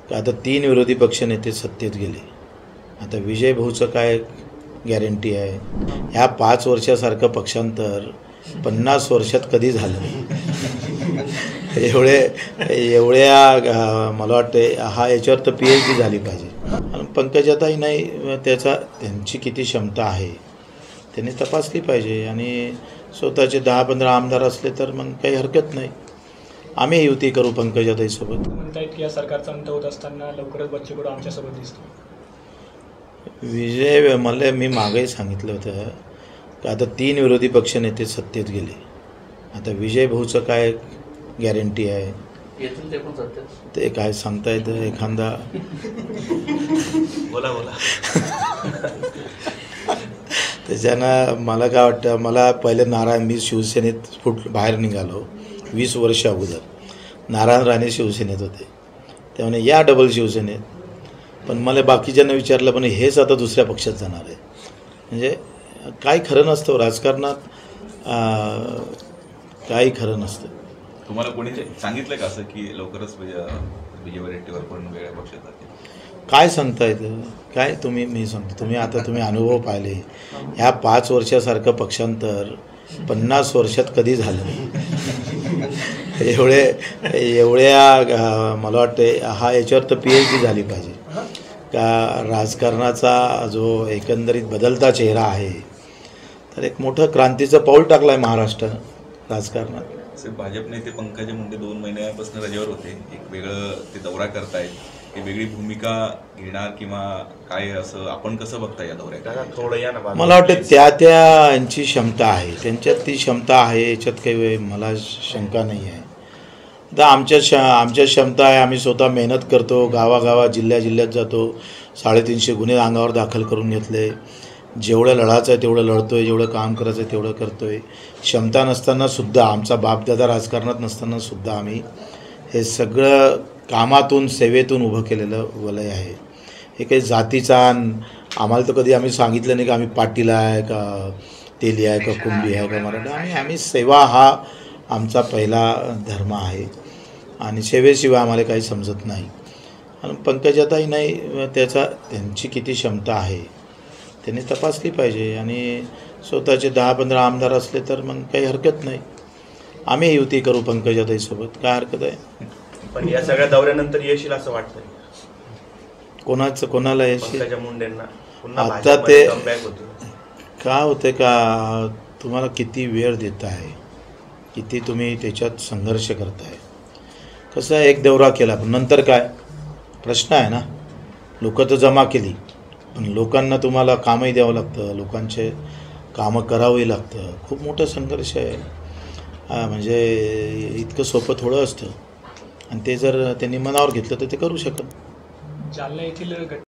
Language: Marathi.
आता 3 विरोधी पक्षनेते सत्तेत गेले. आता विजय भाऊचं काय गॅरंटी आहे? ह्या 5 वर्षासारखं पक्षांतर 50 वर्षात कधी झालं नाही. एवढ्या मला वाटते याच्यावर तर PhD झाली पाहिजे. आणि पंकजाताई नाही त्यांची किती क्षमता आहे त्यांनी तपासली पाहिजे. आणि स्वतःचे 10-15 आमदार असले तर मग काही हरकत नाही. आम्ही युती करू पंकजाताईसोबत. म्हणतायत की या सरकारचा अंत होत असताना लवकरच बच्चू कडू आमच्यासोबत दिसतो. मला मी मागेही सांगितलं होतं की आता 3 विरोधी पक्षनेते सत्तेत गेले. आता विजय भाऊचं काय गॅरंटी आहे? ते काय सांगता येतं एखादा बोला त्याच्यानं मला काय वाटतं, मला पहिले मी शिवसेनेत बाहेर निघालो 20 वर्ष अगोदर. नारायण राणे शिवसेनेत होते, त्यामुळे या डबल शिवसेनेत. पण मला बाकीच्यांना विचारलं, पण हेच आता दुसऱ्या पक्षात जाणार आहे. म्हणजे काही खरं नसतं राजकारणात, काही खरं नसतं. तुम्हाला कोणी सांगितलं का असं की लवकरच विजय वडेट्टीवार पण वेगळ्या पक्षात जातील? काय सांगता येतं? काय मी सांगतो, तुम्ही अनुभव पाहिले. ह्या 5 वर्षासारखं पक्षांतर 50 वर्षात कधी झालं नाही. एवढ्या मला वाटते याच्यावर तर PhD झाली पाहिजे का राजकारणाचा जो एकंदरीत बदलता चेहरा आहे, तर एक मोठं क्रांतीचं पाऊल टाकलं आहे महाराष्ट्रानं राजकारणात. भाजप नेते पंकजा मुंडे 2 महिन्यापासून रजेवर होते. एक वेगळं ते दौरा करतायत, ही वेगळी भूमिका घेणार किंवा काय, असं आपण कसं बघता या दौऱ्यात? मला वाटतं त्यांची क्षमता आहे, त्यांच्यात ती क्षमता आहे, याच्यात काही मला शंका नाही आहे. आता आमच्या क्षमता आहे, आम्ही स्वतः मेहनत करतो, गावागावात जिल्ह्यात जातो, 350 गुन्हे अंगावर दाखल करून घेतले. जेवढं लढायचं आहे तेवढं लढतो आहे, जेवढं काम करायचं आहे तेवढं करतो आहे. क्षमता नसतानासुद्धा, आमचा बापदादा राजकारणात नसतानासुद्धा आम्ही हे सगळं कामातून सेवेतून उभं केलेलं वलय आहे. हे काही जातीचा आम्हाला तर कधी आम्ही सांगितलं नाही की आम्ही पाटील आहे का तेली आहे का कुंभी आहे का मराठा. आम्ही सेवा हा आमचा पहिला धर्म आहे आणि सेवेशिवाय आम्हाला काही समजत नाही. आणि पंकजाताई नाही त्यांची किती क्षमता आहे त्यांनी तपासली पाहिजे. आणि स्वतःचे 10-15 आमदार असले तर मग काही हरकत नाही. आम्ही युती करू पंकजाताईसोबत, काय हरकत आहे? पण या सगळ्या दौऱ्यानंतर यश येईल असं वाटतंय? कोणाला यश? पंकजा मुंडेंना आता ते काय होते का, तुम्हाला किती वेळ देत आहे, किती तुम्ही त्याच्यात संघर्ष करताय. कसं आहे, एक दौरा केला पण नंतर काय प्रश्न आहे ना. लोक तर जमा केली, पण लोकांना तुम्हाला कामही द्यावं लागतं, लोकांचे कामं करावंही लागतं. खूप मोठा संघर्ष आहे. म्हणजे इतकं सोपं थोडं असतं. आणि ते जर त्यांनी मनावर घेतलं तर ते करू शकत. जालना येथील